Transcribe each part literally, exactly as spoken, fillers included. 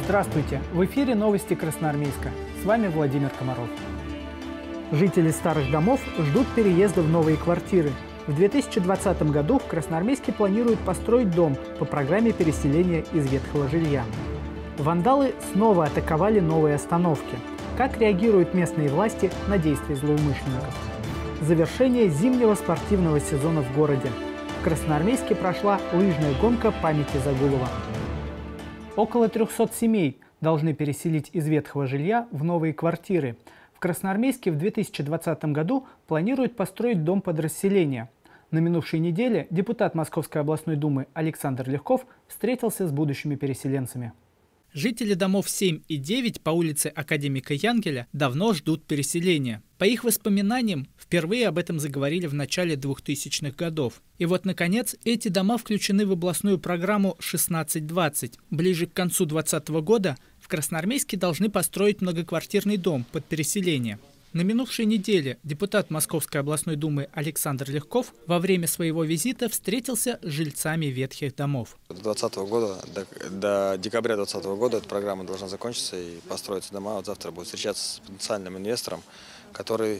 Здравствуйте! В эфире новости Красноармейска. С вами Владимир Комаров. Жители старых домов ждут переезда в новые квартиры. В две тысячи двадцатом году в Красноармейске планируют построить дом по программе переселения из ветхого жилья. Вандалы снова атаковали новые остановки. Как реагируют местные власти на действия злоумышленников? Завершение зимнего спортивного сезона в городе. В Красноармейске прошла лыжная гонка памяти Загулова. Около трёхсот семей должны переселить из ветхого жилья в новые квартиры. В Красноармейске в две тысячи двадцатом году планируют построить дом под расселение. На минувшей неделе депутат Московской областной думы Александр Легков встретился с будущими переселенцами. Жители домов семь и девять по улице Академика Янгеля давно ждут переселения. По их воспоминаниям, впервые об этом заговорили в начале двухтысячных годов. И вот, наконец, эти дома включены в областную программу шестнадцать двадцать. Ближе к концу двадцатого года в Красноармейске должны построить многоквартирный дом под переселение. На минувшей неделе депутат Московской областной думы Александр Легков во время своего визита встретился с жильцами ветхих домов. До двадцатого года, до, до декабря двадцатого года эта программа должна закончиться и построиться дома. Вот завтра будет встречаться с потенциальным инвестором, который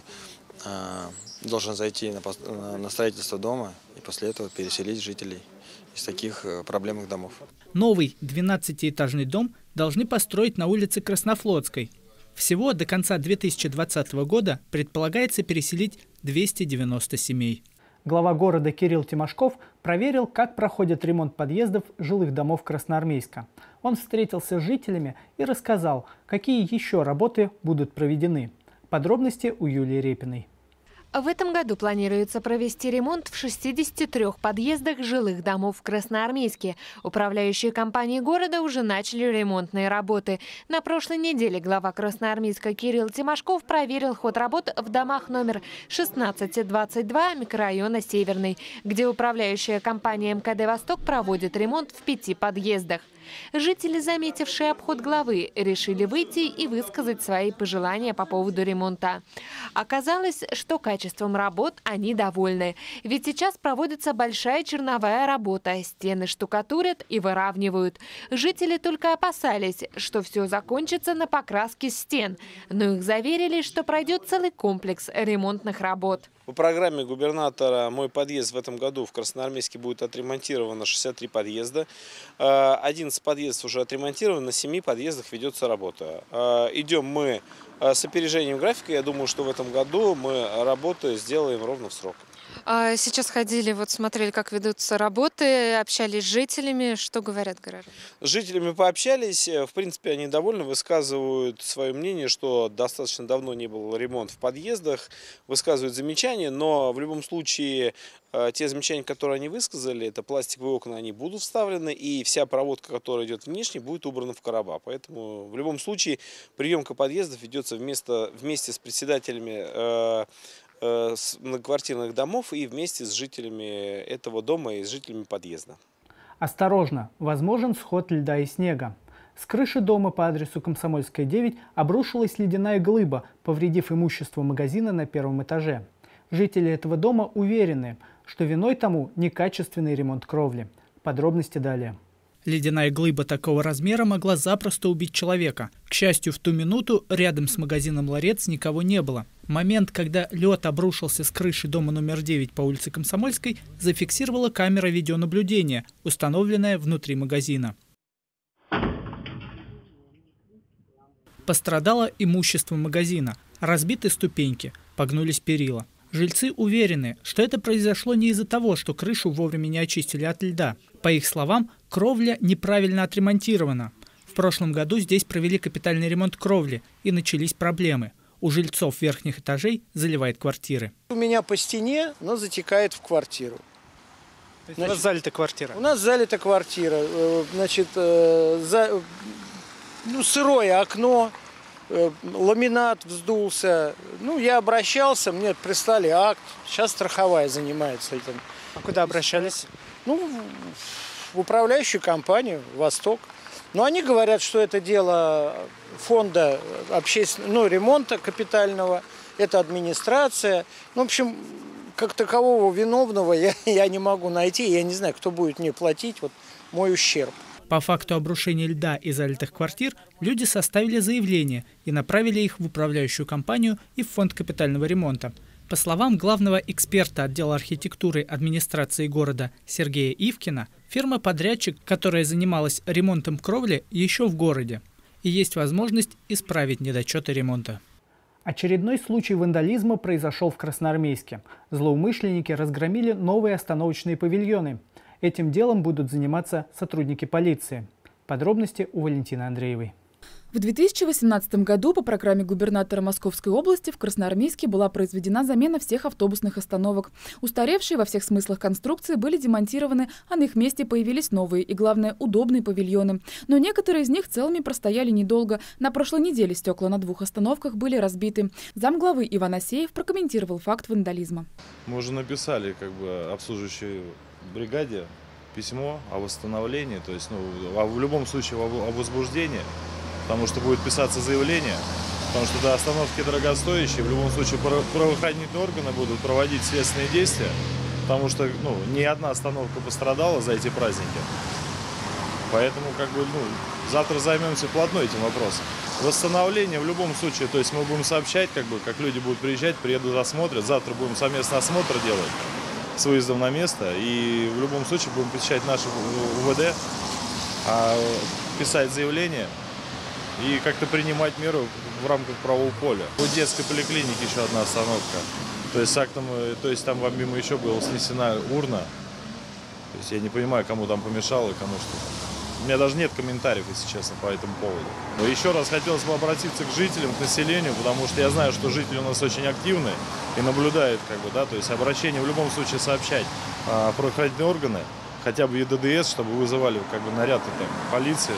э, должен зайти на, на строительство дома и после этого переселить жителей из таких проблемных домов. Новый двенадцатиэтажный дом должны построить на улице Краснофлотской. Всего до конца две тысячи двадцатого года предполагается переселить двести девяносто семей. Глава города Кирилл Тимошков проверил, как проходит ремонт подъездов жилых домов Красноармейска. Он встретился с жителями и рассказал, какие еще работы будут проведены. Подробности у Юлии Репиной. В этом году планируется провести ремонт в шестидесяти трёх подъездах жилых домов в Красноармейске. Управляющие компании города уже начали ремонтные работы. На прошлой неделе глава Красноармейска Кирилл Тимошков проверил ход работ в домах номер шестнадцать двадцать два микрорайона Северный, где управляющая компания эм ка дэ «Восток» проводит ремонт в пяти подъездах. Жители, заметившие обход главы, решили выйти и высказать свои пожелания по поводу ремонта. Оказалось, что качеством работ они довольны. Ведь сейчас проводится большая черновая работа. Стены штукатурят и выравнивают. Жители только опасались, что все закончится на покраске стен. Но их заверили, что пройдет целый комплекс ремонтных работ. По программе губернатора «Мой подъезд» в этом году в Красноармейске будет отремонтировано шестьдесят три подъезда. одиннадцать подъездов уже отремонтировано, на семи подъездах ведется работа. Идем мы с опережением графика. Я думаю, что в этом году мы работу сделаем ровно в срок. А сейчас ходили, вот смотрели, как ведутся работы, общались с жителями. Что говорят горожане? С жителями пообщались. В принципе, они довольны, высказывают свое мнение, что достаточно давно не был ремонт в подъездах, высказывают замечания, но в любом случае те замечания, которые они высказали, это пластиковые окна, они будут вставлены, и вся проводка, которая идет внешне, будет убрана в короба. Поэтому в любом случае приемка подъездов ведется вместо, вместе с председателями э, э, с многоквартирных домов и вместе с жителями этого дома и с жителями подъезда. Осторожно, возможен сход льда и снега. С крыши дома по адресу Комсомольская, девять обрушилась ледяная глыба, повредив имущество магазина на первом этаже. Жители этого дома уверены, что виной тому некачественный ремонт кровли. Подробности далее. Ледяная глыба такого размера могла запросто убить человека. К счастью, в ту минуту рядом с магазином «Ларец» никого не было. Момент, когда лед обрушился с крыши дома номер девять по улице Комсомольской, зафиксировала камера видеонаблюдения, установленная внутри магазина. Пострадало имущество магазина, разбиты ступеньки, погнулись перила. Жильцы уверены, что это произошло не из-за того, что крышу вовремя не очистили от льда. По их словам, кровля неправильно отремонтирована. В прошлом году здесь провели капитальный ремонт кровли, и начались проблемы. У жильцов верхних этажей заливает квартиры. У меня по стене, но затекает в квартиру. Значит, у нас залита квартира? У нас залита квартира. Значит, за, ну, сырое окно. Ламинат вздулся. Ну, я обращался, мне прислали акт. Сейчас страховая занимается этим. А куда обращались? Ну, в управляющую компанию «Восток». Но они говорят, что это дело фонда общественного, ну, ремонта капитального, это администрация. Ну, в общем, как такового виновного я, я не могу найти. Я не знаю, кто будет мне платить вот мой ущерб. По факту обрушения льда и залитых квартир люди составили заявление и направили их в управляющую компанию и в фонд капитального ремонта. По словам главного эксперта отдела архитектуры администрации города Сергея Ивкина, фирма-подрядчик, которая занималась ремонтом кровли, еще в городе. И есть возможность исправить недочеты ремонта. Очередной случай вандализма произошел в Красноармейске. Злоумышленники разгромили новые остановочные павильоны. Этим делом будут заниматься сотрудники полиции. Подробности у Валентины Андреевой. В две тысячи восемнадцатом году по программе губернатора Московской области в Красноармейске была произведена замена всех автобусных остановок. Устаревшие во всех смыслах конструкции были демонтированы, а на их месте появились новые и, главное, удобные павильоны. Но некоторые из них целыми простояли недолго. На прошлой неделе стекла на двух остановках были разбиты. Замглавы Иван Асеев прокомментировал факт вандализма. Мы уже написали как бы обслуживающей бригаде письмо о восстановлении, то есть ну, в любом случае о возбуждении. Потому что будет писаться заявление, потому что да, остановки дорогостоящие, в любом случае правоохранительные органы будут проводить следственные действия, потому что ну, ни одна остановка пострадала за эти праздники. Поэтому как бы, ну, завтра займемся плотно этим вопросом. Восстановление в любом случае, то есть мы будем сообщать, как бы, как люди будут приезжать, приедут, осмотрят, завтра будем совместно осмотр делать с выездом на место, и в любом случае будем посещать наши УВД, а писать заявление и как-то принимать меры в рамках правового поля. У детской поликлиники еще одна остановка. То есть актом, то есть там помимо еще была снесена урна. То есть я не понимаю, кому там помешало и кому что. У меня даже нет комментариев, если честно, по этому поводу. Но еще раз хотелось бы обратиться к жителям, к населению, потому что я знаю, что жители у нас очень активны и наблюдают, как бы, да, то есть обращение в любом случае сообщать а, правоохранительные органы, хотя бы ЕДДС, чтобы вызывали как бы наряд там, полиции.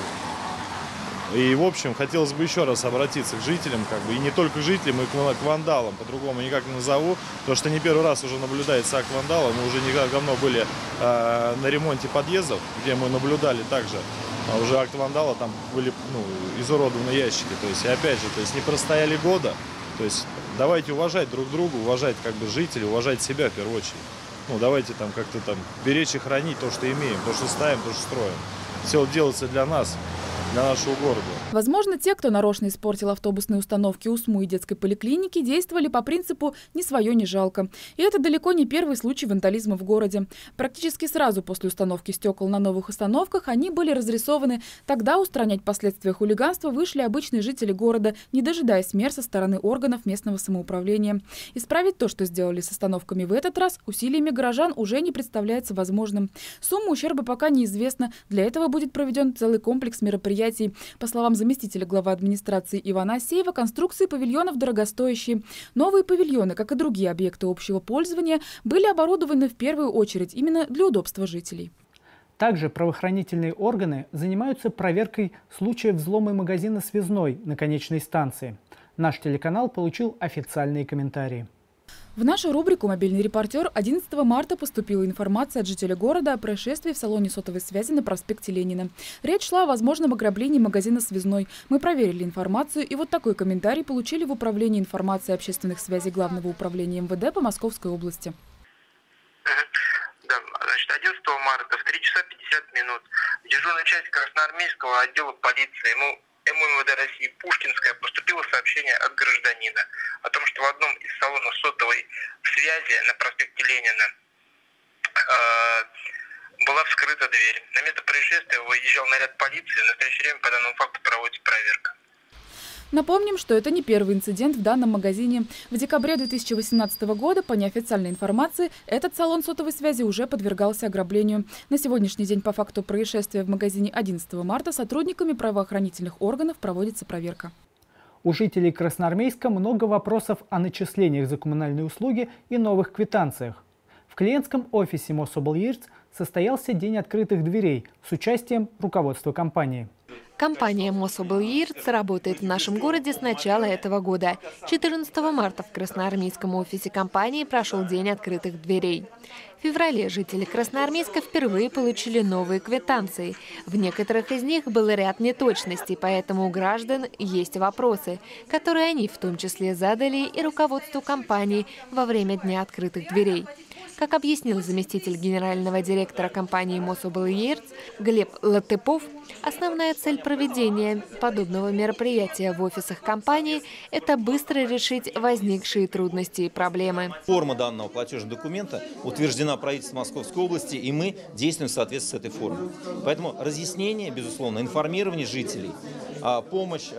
И, в общем, хотелось бы еще раз обратиться к жителям, как бы, и не только к жителям, и к вандалам, по-другому никак не назову, потому что не первый раз уже наблюдается акт вандала. Мы уже не так давно были э, на ремонте подъездов, где мы наблюдали также а уже акт вандала, там были ну, изуродованы ящики. То есть, и опять же, то есть не простояли года. То есть давайте уважать друг друга, уважать как бы жителей, уважать себя в первую очередь. Ну, давайте там как-то там беречь и хранить то, что имеем, то, что ставим, то, что строим. Все делается для нас, для нашего города. Возможно, те, кто нарочно испортил автобусные установки УСМУ и детской поликлиники, действовали по принципу «ни свое, ни жалко». И это далеко не первый случай вандализма в городе. Практически сразу после установки стекол на новых остановках они были разрисованы. Тогда устранять последствия хулиганства вышли обычные жители города, не дожидаясь мер со стороны органов местного самоуправления. Исправить то, что сделали с остановками в этот раз, усилиями горожан уже не представляется возможным. Сумма ущерба пока неизвестна. Для этого будет проведен целый комплекс мероприятий. По словам заместителя главы администрации Ивана Асеева, конструкции павильонов дорогостоящие. Новые павильоны, как и другие объекты общего пользования, были оборудованы в первую очередь именно для удобства жителей. Также правоохранительные органы занимаются проверкой случаев взлома магазина «Связной» на конечной станции. Наш телеканал получил официальные комментарии. В нашу рубрику «Мобильный репортер» одиннадцатого марта поступила информация от жителя города о происшествии в салоне сотовой связи на проспекте Ленина. Речь шла о возможном ограблении магазина «Связной». Мы проверили информацию, и вот такой комментарий получили в Управлении информации и общественных связей Главного управления МВД по Московской области. Да, значит, одиннадцатого марта в три часа пятьдесят минут в дежурную часть Красноармейского отдела полиции МУ МВД России Пушкинская поступило сообщение от гражданина о том, что в одном из салонов сотовой связи на проспекте Ленина э, была вскрыта дверь. На место происшествия выезжал наряд полиции. В настоящее время по данному факту проводится проверка. Напомним, что это не первый инцидент в данном магазине. В декабре две тысячи восемнадцатого года, по неофициальной информации, этот салон сотовой связи уже подвергался ограблению. На сегодняшний день по факту происшествия в магазине одиннадцатого марта сотрудниками правоохранительных органов проводится проверка. У жителей Красноармейска много вопросов о начислениях за коммунальные услуги и новых квитанциях. В клиентском офисе Мособлъирц состоялся день открытых дверей с участием руководства компании. Компания Мособлъирц работает в нашем городе с начала этого года. четырнадцатого марта в Красноармейском офисе компании прошел день открытых дверей. В феврале жители Красноармейска впервые получили новые квитанции. В некоторых из них был ряд неточностей, поэтому у граждан есть вопросы, которые они в том числе задали и руководству компании во время дня открытых дверей. Как объяснил заместитель генерального директора компании «Мособлъерц» Глеб Латыпов, основная цель проведения подобного мероприятия в офисах компании – это быстро решить возникшие трудности и проблемы. Форма данного платежного документа утверждена правительством Московской области, и мы действуем в соответствии с этой формой. Поэтому разъяснение, безусловно, информирование жителей, помощь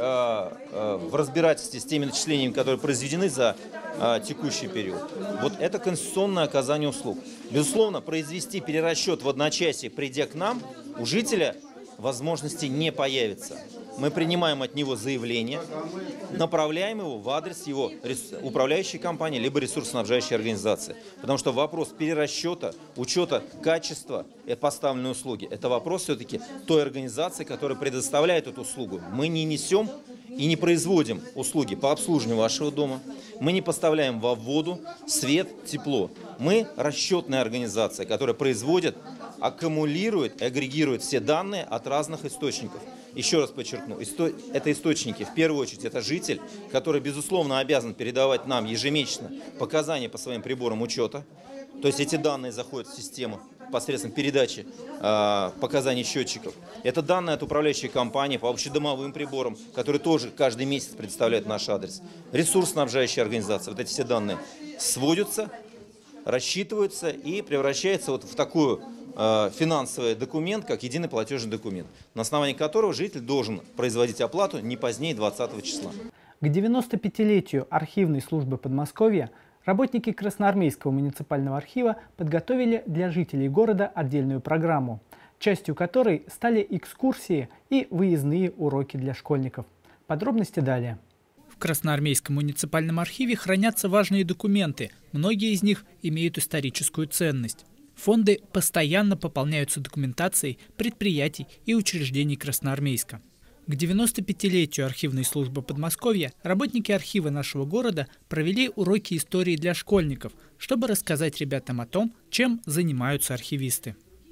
в разбирательстве с теми начислениями, которые произведены за текущий период. Вот это конституционное оказание услуг. Безусловно, произвести перерасчет в одночасье, придя к нам, у жителя возможности не появится. Мы принимаем от него заявление, направляем его в адрес его управляющей компании либо ресурсоснабжающей организации. Потому что вопрос перерасчета, учета качества поставленной услуги – это вопрос все-таки той организации, которая предоставляет эту услугу. Мы не несем и не производим услуги по обслуживанию вашего дома. Мы не поставляем вам воду, свет, тепло. Мы расчетная организация, которая производит, аккумулирует и агрегирует все данные от разных источников. Еще раз подчеркну, это источники, в первую очередь, это житель, который, безусловно, обязан передавать нам ежемесячно показания по своим приборам учета. То есть эти данные заходят в систему посредством передачи э, показаний счетчиков. Это данные от управляющей компании по общедомовым приборам, которые тоже каждый месяц предоставляют наш адрес. Ресурсоснабжающая организация. Вот эти все данные сводятся, рассчитываются и превращаются вот в такую э, финансовый документ, как единый платежный документ, на основании которого житель должен производить оплату не позднее двадцатого числа. К девяносто пятилетию архивной службы Подмосковья работники Красноармейского муниципального архива подготовили для жителей города отдельную программу, частью которой стали экскурсии и выездные уроки для школьников. Подробности далее. В Красноармейском муниципальном архиве хранятся важные документы, многие из них имеют историческую ценность. Фонды постоянно пополняются документацией предприятий и учреждений Красноармейска. К девяностопятилетию архивной службы Подмосковья работники архива нашего города провели уроки истории для школьников, чтобы рассказать ребятам о том, чем занимаются архивисты.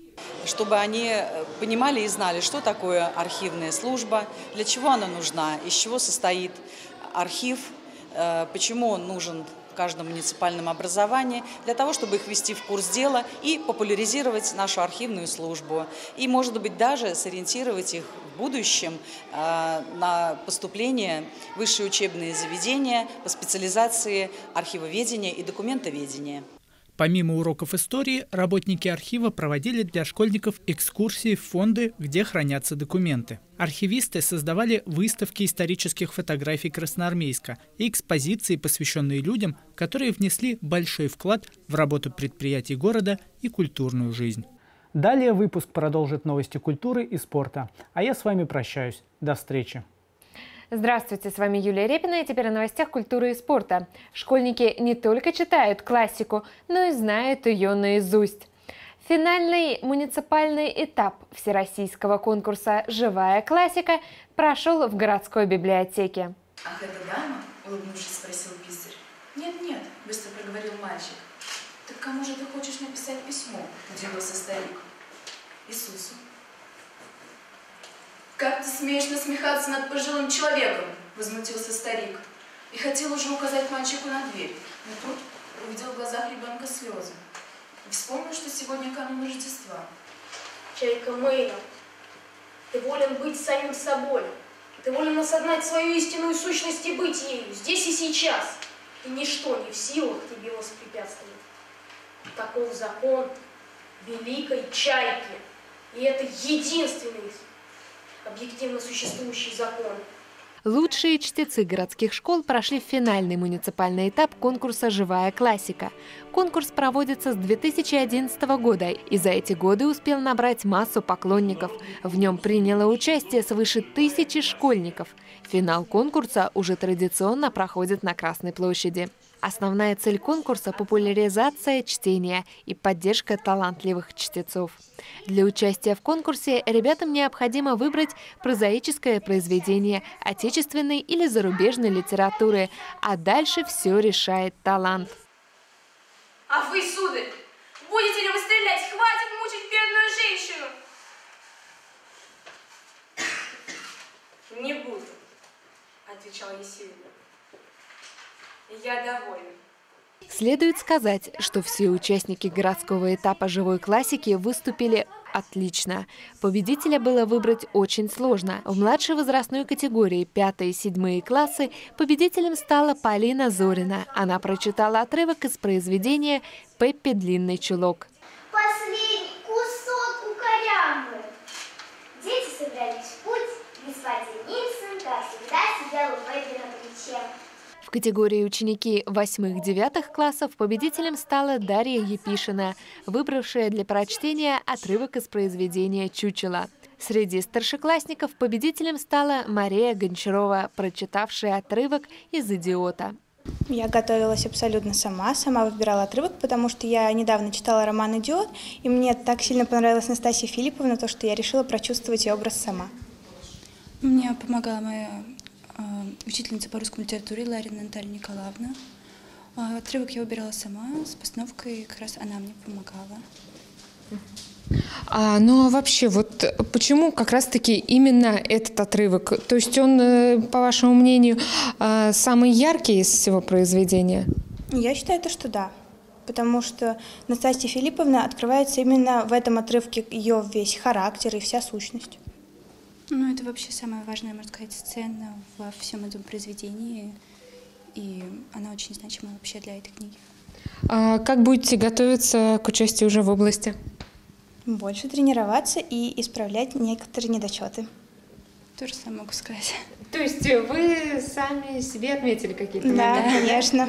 Чтобы они понимали и знали, что такое архивная служба, для чего она нужна, из чего состоит архив, почему он нужен в каждом муниципальном образовании, для того, чтобы их ввести в курс дела и популяризировать нашу архивную службу. И, может быть, даже сориентировать их в будущем э, на поступление в высшие учебные заведения по специализации архивоведения и документоведения. Помимо уроков истории, работники архива проводили для школьников экскурсии в фонды, где хранятся документы. Архивисты создавали выставки исторических фотографий Красноармейска и экспозиции, посвященные людям, которые внесли большой вклад в работу предприятий города и культурную жизнь. Далее выпуск продолжит новости культуры и спорта. А я с вами прощаюсь. До встречи. Здравствуйте, с вами Юлия Репина, и теперь о новостях культуры и спорта. Школьники не только читают классику, но и знают ее наизусть. Финальный муниципальный этап всероссийского конкурса «Живая классика» прошел в городской библиотеке. «Ах, это дама?» – улыбнувшись, спросил писарь. «Нет-нет», – быстро проговорил мальчик. «Так кому же ты хочешь написать письмо?» – удивился старик. «Иисусу». «Как ты смеешь насмехаться над пожилым человеком?» – возмутился старик. И хотел уже указать мальчику на дверь, но тут увидел в глазах ребенка слезы. И вспомнил, что сегодня канун Рождества. «Чайка Мэйна, ты волен быть самим собой. Ты волен осознать свою истинную сущность и быть ею, здесь и сейчас. И ничто не в силах тебе воспрепятствовать. Таков закон великой чайки. И это единственный объективно существующий закон». Лучшие чтецы городских школ прошли финальный муниципальный этап конкурса «Живая классика». Конкурс проводится с две тысячи одиннадцатого года и за эти годы успел набрать массу поклонников. В нем приняло участие свыше тысячи школьников. Финал конкурса уже традиционно проходит на Красной площади. Основная цель конкурса – популяризация чтения и поддержка талантливых чтецов. Для участия в конкурсе ребятам необходимо выбрать прозаическое произведение отечественной или зарубежной литературы, а дальше все решает талант. «А вы, сударь, будете ли вы стрелять? Хватит мучить бедную женщину!» «Не буду», – отвечал Есенин. «Я доволен. Следует сказать, что все участники городского этапа живой классики выступили отлично. Победителя было выбрать очень сложно. В младшей возрастной категории пятые и седьмые классы победителем стала Полина Зорина. Она прочитала отрывок из произведения «Пеппи длинный чулок». Последний кусок у корябы. Дети собрались в путь, господин Нильсон, как всегда, сидел у Пеппи на плече. В категории ученики восьмых-девятых классов победителем стала Дарья Епишина, выбравшая для прочтения отрывок из произведения «Чучело». Среди старшеклассников победителем стала Мария Гончарова, прочитавшая отрывок из «Идиота». Я готовилась абсолютно сама, сама выбирала отрывок, потому что я недавно читала роман «Идиот», и мне так сильно понравилась Настасья Филипповна, то, что я решила прочувствовать ее образ сама. Мне помогала моя учительница по русской литературе Ларина Наталья Николаевна. Отрывок я выбирала сама, с постановкой как раз она мне помогала. А, ну а вообще, вот почему как раз-таки именно этот отрывок? То есть он, по вашему мнению, самый яркий из всего произведения? Я считаю, то, что да. Потому что Настасья Филипповна открывается именно в этом отрывке ее весь характер и вся сущность. Ну, это вообще самая важная, можно сказать, сцена во всем этом произведении, и она очень значима вообще для этой книги. А как будете готовиться к участию уже в области? Больше тренироваться и исправлять некоторые недочеты. То же самое могу сказать. То есть вы сами себе отметили какие-то моменты? Да, конечно.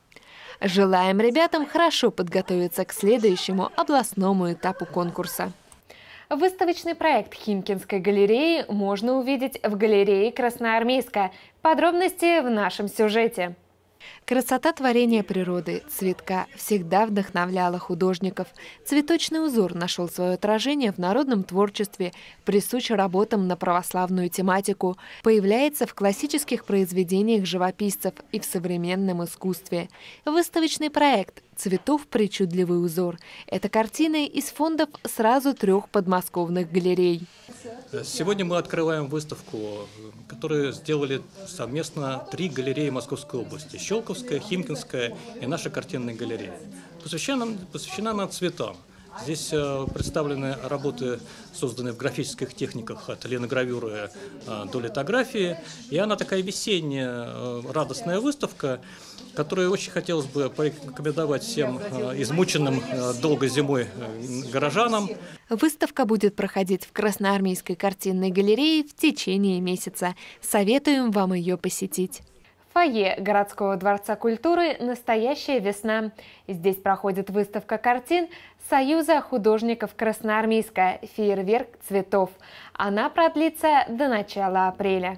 Желаем ребятам хорошо подготовиться к следующему областному этапу конкурса. Выставочный проект Химкинской галереи можно увидеть в галерее Красноармейска. Подробности в нашем сюжете. Красота творения природы, цветка, всегда вдохновляла художников. Цветочный узор нашел свое отражение в народном творчестве, присущ работам на православную тематику, появляется в классических произведениях живописцев и в современном искусстве. Выставочный проект «Цветов причудливый узор» – это картины из фондов сразу трех подмосковных галерей. Сегодня мы открываем выставку, которую сделали совместно три галереи Московской области – Щелковская, Химкинская и наша картинная галерея. Посвящена, посвящена она цветам. Здесь представлены работы, созданные в графических техниках от линогравюры до литографии. И она такая весенняя, радостная выставка, которую очень хотелось бы порекомендовать всем измученным долгой зимой горожанам. Выставка будет проходить в Красноармейской картинной галерее в течение месяца. Советуем вам ее посетить. Фойе городского дворца культуры «Настоящая весна». Здесь проходит выставка картин Союза художников Красноармейска «Фейерверк цветов». Она продлится до начала апреля.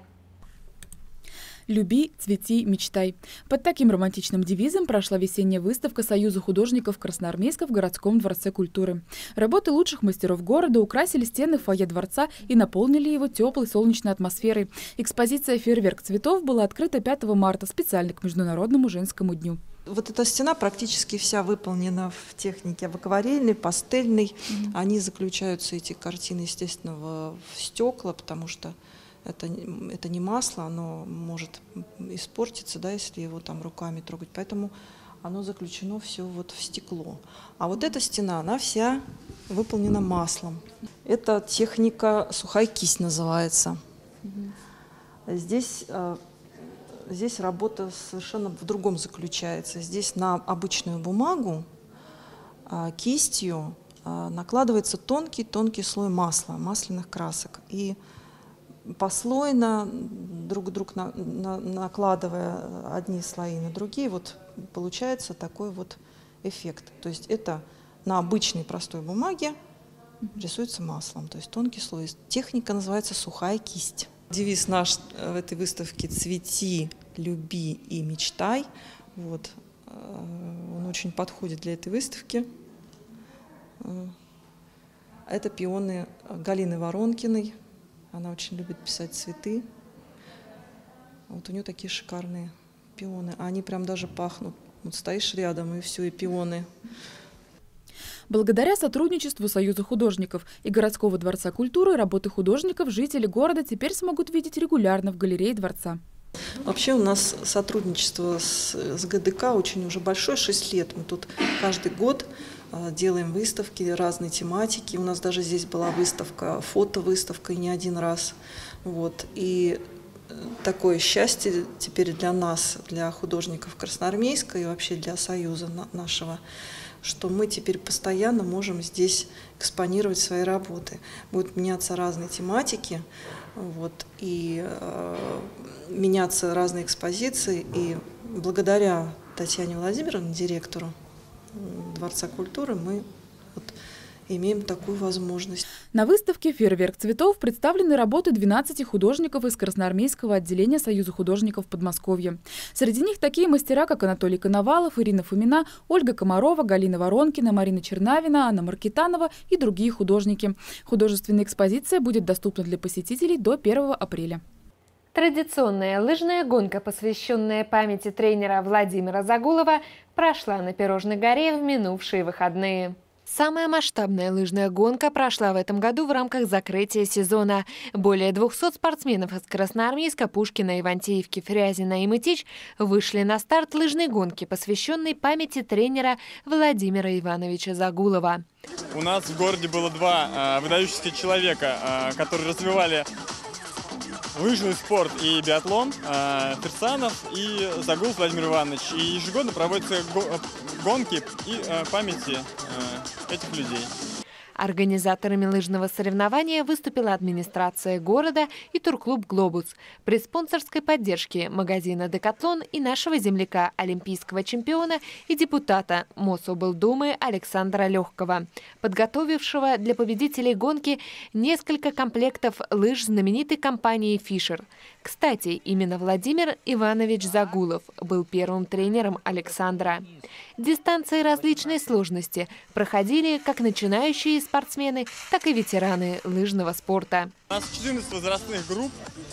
«Люби, цвети, мечтай». Под таким романтичным девизом прошла весенняя выставка Союза художников Красноармейска в городском дворце культуры. Работы лучших мастеров города украсили стены фойе дворца и наполнили его теплой солнечной атмосферой. Экспозиция «Фейерверк цветов» была открыта пятого марта специально к Международному женскому дню. Вот эта стена практически вся выполнена в технике акварельной, пастельной. Mm-hmm. Они заключаются, эти картины, естественно, в, в стекла, потому что Это, это не масло, оно может испортиться, да, если его там руками трогать. Поэтому оно заключено все вот в стекло. А вот эта стена, она вся выполнена маслом. Это техника сухая кисть называется. Mm-hmm. Здесь, здесь работа совершенно в другом заключается. Здесь на обычную бумагу кистью накладывается тонкий-тонкий слой масла, масляных красок. И послойно, друг друг на, на, накладывая одни слои на другие, вот получается такой вот эффект. То есть это на обычной простой бумаге рисуется маслом, то есть тонкий слой. Техника называется сухая кисть. Девиз наш в этой выставке «Цвети, люби и мечтай». Вот. Он очень подходит для этой выставки. Это пионы Галины Воронкиной. Она очень любит писать цветы. Вот у нее такие шикарные пионы. Они прям даже пахнут. Вот стоишь рядом, и все, и пионы. Благодаря сотрудничеству Союза художников и городского дворца культуры работы художников жители города теперь смогут видеть регулярно в галерее дворца. Вообще у нас сотрудничество с, с ГДК очень уже большое, шесть лет. Мы тут каждый год делаем выставки разной тематики. У нас даже здесь была выставка, фотовыставка, и не один раз. Вот. И такое счастье теперь для нас, для художников Красноармейска и вообще для Союза нашего, что мы теперь постоянно можем здесь экспонировать свои работы. Будут меняться разные тематики, вот, и э, меняться разные экспозиции. И благодаря Татьяне Владимировне, директору Дворца культуры, мы вот имеем такую возможность. На выставке «Фейерверк цветов» представлены работы двенадцати художников из Красноармейского отделения Союза художников Подмосковья. Среди них такие мастера, как Анатолий Коновалов, Ирина Фомина, Ольга Комарова, Галина Воронкина, Марина Чернавина, Анна Маркитанова и другие художники. Художественная экспозиция будет доступна для посетителей до первого апреля. Традиционная лыжная гонка, посвященная памяти тренера Владимира Загулова, прошла на Пирожной горе в минувшие выходные. Самая масштабная лыжная гонка прошла в этом году в рамках закрытия сезона. Более двухсот спортсменов из Красноармейска, Пушкина, Ивантеевки, Фрязино и Мытищ вышли на старт лыжной гонки, посвященной памяти тренера Владимира Ивановича Загулова. У нас в городе было два э, выдающихся человека, э, которые развивали лыжный спорт и биатлон, э, Фирсанов и Загулов Владимир Иванович. И ежегодно проводятся гонки и э, памяти э, этих людей. Организаторами лыжного соревнования выступила администрация города и турклуб «Глобус» при спонсорской поддержке магазина «Декатлон» и нашего земляка, олимпийского чемпиона и депутата Мособлдумы Александра Легкого, подготовившего для победителей гонки несколько комплектов лыж знаменитой компании «Фишер». Кстати, именно Владимир Иванович Загулов был первым тренером Александра. Дистанции различной сложности проходили как начинающие спортсмены, так и ветераны лыжного спорта. У нас четырнадцать возрастных групп.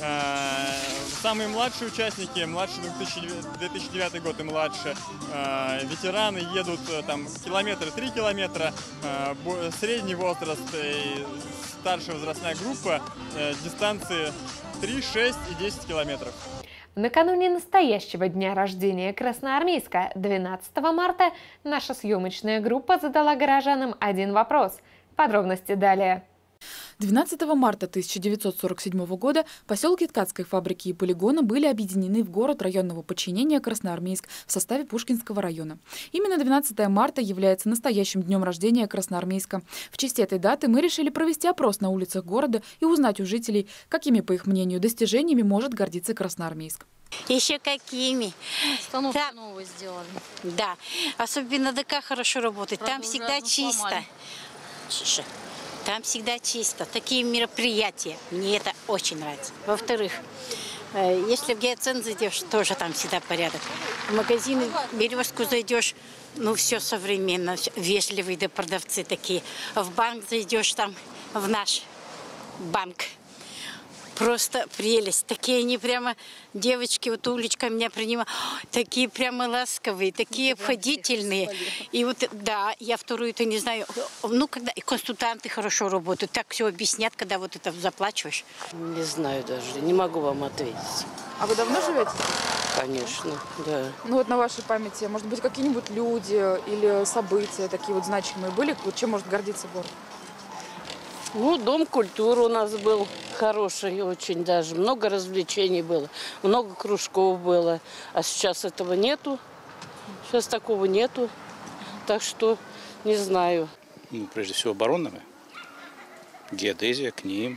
Самые младшие участники, младше две тысячи девятый год и младше, ветераны едут там километры, три километра, средний возраст и старшая возрастная группа, дистанции три, шесть и десять километров. Накануне настоящего дня рождения Красноармейска, двенадцатого марта, наша съемочная группа задала горожанам один вопрос. Подробности далее. двенадцатого марта тысяча девятьсот сорок седьмого года поселки Ткацкой фабрики и полигона были объединены в город районного подчинения Красноармейск в составе Пушкинского района. Именно двенадцатое марта является настоящим днем рождения Красноармейска. В честь этой даты мы решили провести опрос на улицах города и узнать у жителей, какими, по их мнению, достижениями может гордиться Красноармейск. Еще какими. Остановку Там... новую сделали. Да, особенно ДК хорошо работает. Правда, там всегда чисто. Сломали. Тише. Там всегда чисто. Такие мероприятия. Мне это очень нравится. Во-вторых, если в геоцентр зайдешь, тоже там всегда порядок. В магазин «Березку» зайдешь, ну все современно, вежливые да продавцы такие. В банк зайдешь, там в наш банк. Просто прелесть. Такие они прямо, девочки, вот Улечка меня принимала, такие прямо ласковые, такие обходительные. И вот, да, я вторую-то не знаю, ну, когда и консультанты хорошо работают, так все объяснят, когда вот это заплачиваешь. Не знаю даже, не могу вам ответить. А вы давно живете? Конечно, да. Ну вот на вашей памяти, может быть, какие-нибудь люди или события такие вот значимые были? Чем может гордиться город? Ну, дом культуры у нас был хороший очень даже. Много развлечений было, много кружков было. А сейчас этого нету. Сейчас такого нету. Так что не знаю. Ну, прежде всего, оборонными. Геодезия, КНИИМ.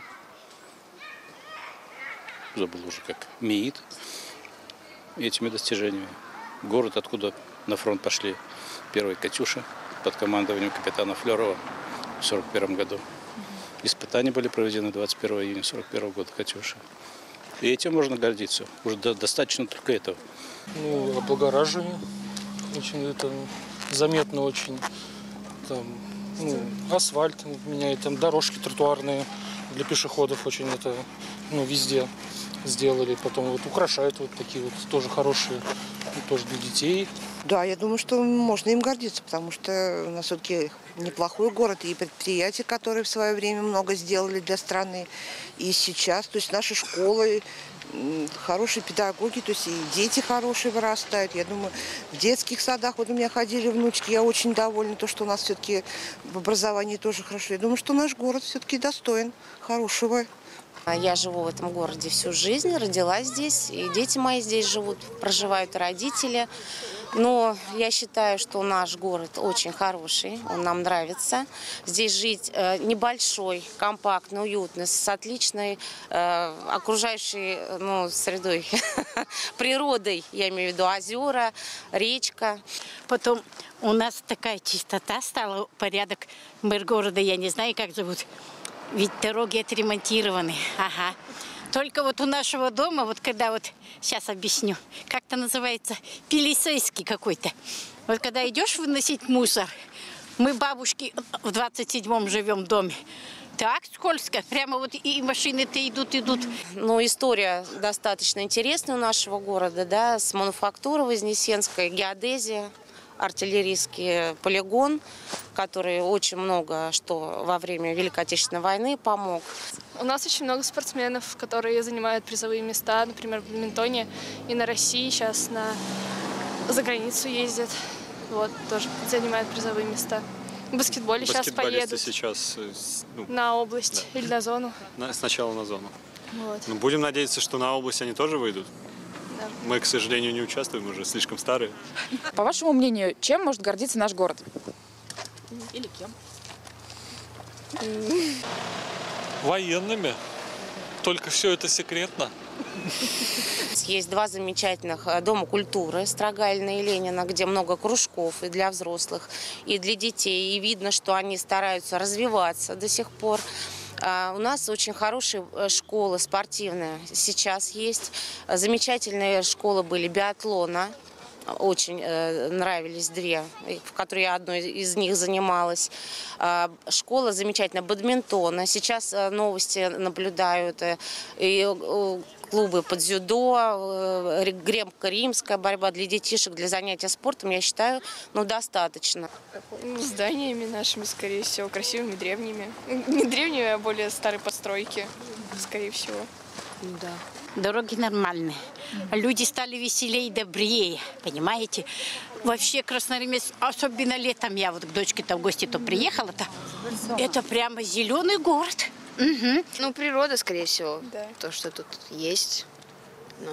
Забыл уже как. МИИТ. Этими достижениями. Город, откуда на фронт пошли первые «Катюши» под командованием капитана Флерова в сорок первом году. Испытания были проведены двадцать первого июня сорок первого года «Катюши». И этим можно гордиться. Уже достаточно только этого. Ну, облагораживание. Очень это заметно очень. Там, ну, асфальт меняет, там дорожки тротуарные для пешеходов очень это, ну, везде сделали. Потом вот украшают вот такие вот тоже хорошие, тоже для детей. Да, я думаю, что можно им гордиться, потому что у нас все-таки неплохой город, и предприятия, которые в свое время много сделали для страны, и сейчас, то есть наши школы, хорошие педагоги, то есть и дети хорошие вырастают. Я думаю, в детских садах, вот у меня ходили внучки, я очень довольна, то, что у нас все-таки в образовании тоже хорошо. Я думаю, что наш город все-таки достоин хорошего. Я живу в этом городе всю жизнь, родилась здесь, и дети мои здесь живут, проживают родители. Но я считаю, что наш город очень хороший, он нам нравится. Здесь жить небольшой, компактный, уютный, с отличной э, окружающей ну, средой, природой, я имею в виду озера, речка. Потом у нас такая чистота стала, порядок. Мэр города, я не знаю, как зовут, ведь дороги отремонтированы. Ага. Только вот у нашего дома, вот когда вот, сейчас объясню, как-то называется, полицейский какой-то. Вот когда идешь выносить мусор, мы бабушки в двадцать седьмом живем в доме, так скользко, прямо вот и машины-то идут, идут. Ну, история достаточно интересная у нашего города, да, с мануфактуры Вознесенской, геодезия, артиллерийский полигон, который очень много что во время Великой Отечественной войны помог. У нас очень много спортсменов, которые занимают призовые места, например, в бадминтоне и на России сейчас на за границу ездят, вот тоже занимают призовые места. В баскетболе сейчас поедут. Сейчас ну, на область да. или на зону. На, сначала на зону. Вот. Но будем надеяться, что на область они тоже выйдут. Да. Мы, к сожалению, не участвуем, уже слишком старые. По вашему мнению, чем может гордиться наш город? Или кем? Военными. Только все это секретно. Есть два замечательных дома культуры, Строгальина и Ленина, где много кружков и для взрослых, и для детей. И видно, что они стараются развиваться до сих пор. У нас очень хорошие школы спортивные сейчас есть. Замечательные школы были биатлона. Очень э, нравились две, в которой я одной из них занималась. Э, школа замечательная, бадминтона. Сейчас э, новости наблюдают. Э, и, э, клубы под дзюдо, э, гремко-римская борьба для детишек, для занятия спортом, я считаю, ну, достаточно. Зданиями нашими, скорее всего, красивыми, древними. Не древними, а более старые постройки, скорее всего. Да. Дороги нормальные. Люди стали веселее и добрее, понимаете? Вообще Красноармейск, особенно летом, я вот к дочке-то в гости-то приехала-то, это прямо зеленый город. Угу. Ну, природа, скорее всего, да. То, что тут есть. Ну.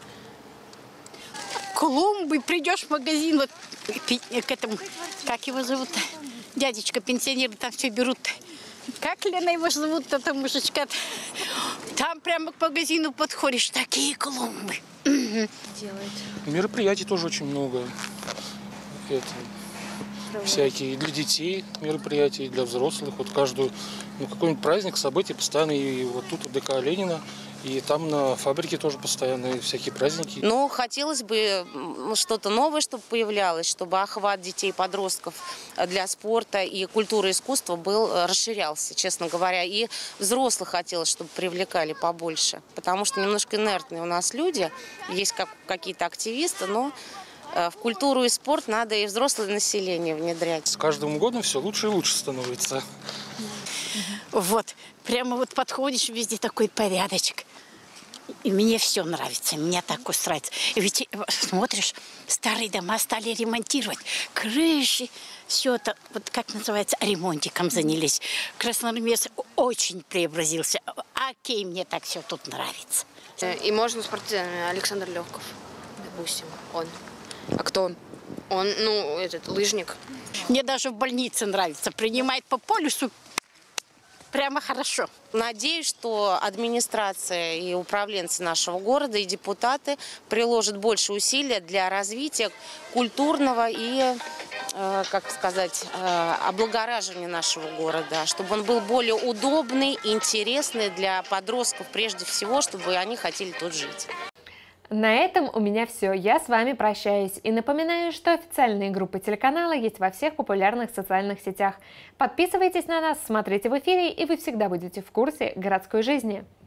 Клумбы, придешь в магазин, вот к этому, как его зовут, дядечка, пенсионеры там все берут. Как Лена его зовут, это мужичка? Там прямо к магазину подходишь, такие клумбы. Угу. Мероприятий тоже очень много. Это, всякие для детей мероприятия, и для взрослых. Вот каждую, ну, какой-нибудь праздник, событие постоянно. И вот тут в ДК Ленина, и там на фабрике тоже постоянные всякие праздники. Ну, хотелось бы что-то новое, чтобы появлялось, чтобы охват детей и подростков для спорта и культуры и искусства был, расширялся, честно говоря. И взрослых хотелось, чтобы привлекали побольше. Потому что немножко инертные у нас люди, есть как, какие-то активисты, но в культуру и спорт надо и взрослое население внедрять. С каждым годом все лучше и лучше становится. Вот, прямо вот подходишь, везде такой порядочек. И мне все нравится, мне так устраивается. И ведь смотришь, старые дома стали ремонтировать, крыши, все это, вот как называется, ремонтиком занялись. Красноармейск очень преобразился. Окей, мне так все тут нравится. И можно спортсменами, Александр Легков, допустим, он. А кто он? Он, ну, этот, лыжник. Мне даже в больнице нравится, принимает по полюсу. Прямо хорошо. Надеюсь, что администрация и управленцы нашего города, и депутаты приложат больше усилий для развития культурного и, э, как сказать, э, облагораживания нашего города, чтобы он был более удобный, интересный для подростков прежде всего, чтобы они хотели тут жить. На этом у меня все. Я с вами прощаюсь и напоминаю, что официальные группы телеканала есть во всех популярных социальных сетях. Подписывайтесь на нас, смотрите в эфире, и вы всегда будете в курсе городской жизни.